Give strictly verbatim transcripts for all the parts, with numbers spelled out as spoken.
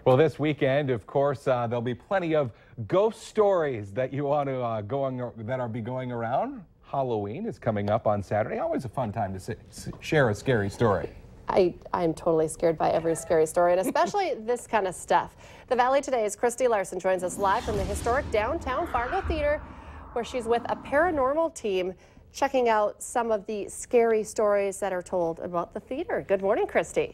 Well, this weekend, of course, uh, there'll be plenty of ghost stories that you want to uh, going that are be going around. Halloween is coming up on Saturday. Always a fun time to sit, share a scary story. I, I'm totally scared by every scary story, and especially this kind of stuff. The Valley Today's Christy Larson joins us live from the historic downtown Fargo Theater, where she's with a paranormal team checking out some of the scary stories that are told about the theater. Good morning, Christy.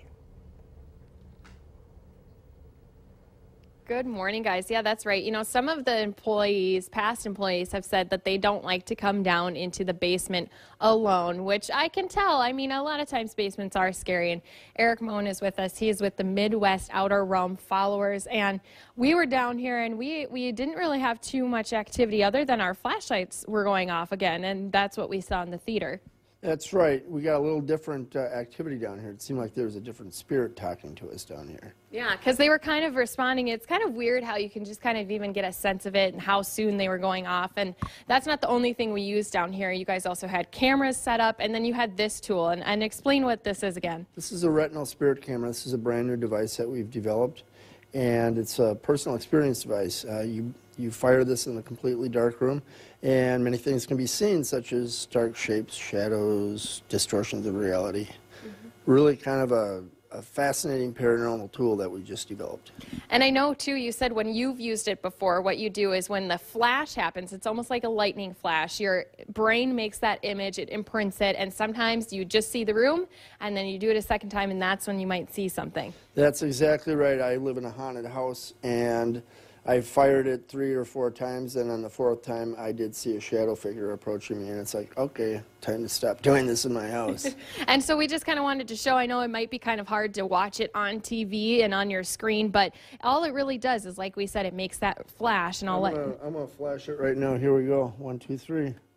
Good morning, guys. Yeah, that's right. You know, some of the employees, past employees, have said that they don't like to come down into the basement alone, which I can tell. I mean, a lot of times basements are scary. And Eric Moen is with us. He is with the Midwest Outer Realm followers. And we were down here, and we, we didn't really have too much activity other than our flashlights were going off again. And that's what we saw in the theater. That's right. We got a little different uh, activity down here. It seemed like there was a different spirit talking to us down here. Yeah, because they were kind of responding. It's kind of weird how you can just kind of even get a sense of it and how soon they were going off. And that's not the only thing we used down here. You guys also had cameras set up, and then you had this tool. And, and explain what this is again. This is a retinal spirit camera. This is a brand new device that we've developed, and it's a personal experience device. Uh, you You fire this in a completely dark room, and many things can be seen, such as dark shapes, shadows, distortions of reality. Mm-hmm. Really kind of a, a fascinating paranormal tool that we just developed. And I know, too, you said when you've used it before, what you do is when the flash happens, it's almost like a lightning flash. Your brain makes that image, it imprints it, and sometimes you just see the room, and then you do it a second time, and that's when you might see something. That's exactly right. I live in a haunted house, and I fired it three or four times, and on the fourth time, I did see a shadow figure approaching me, and it's like, okay, time to stop doing this in my house. And so we just kind of wanted to show, I know it might be kind of hard to watch it on T V and on your screen, but all it really does is, like we said, it makes that flash, and I'll I'm let... Gonna, I'm going to flash it right now. Here we go. One, two, three. And,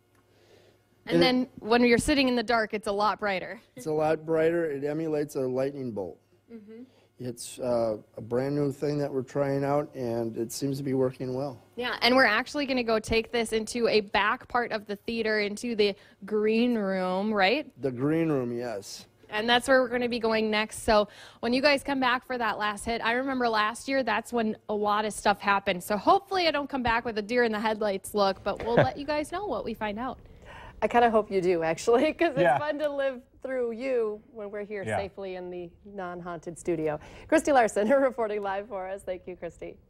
and then it, when you're sitting in the dark, it's a lot brighter. It's a lot brighter. It emulates a lightning bolt. Mm-hmm. It's uh, a brand new thing that we're trying out, and it seems to be working well. Yeah, and we're actually going to go take this into a back part of the theater, into the green room, right? The green room, yes. And that's where we're going to be going next. So when you guys come back for that last hit, I remember last year, that's when a lot of stuff happened. So hopefully I don't come back with a deer in the headlights look, but we'll let you guys know what we find out. I kind of hope you do, actually, because it's Yeah. fun to live through you when we're here Yeah. safely in the non-haunted studio. Christy Larson reporting live for us. Thank you, Christy.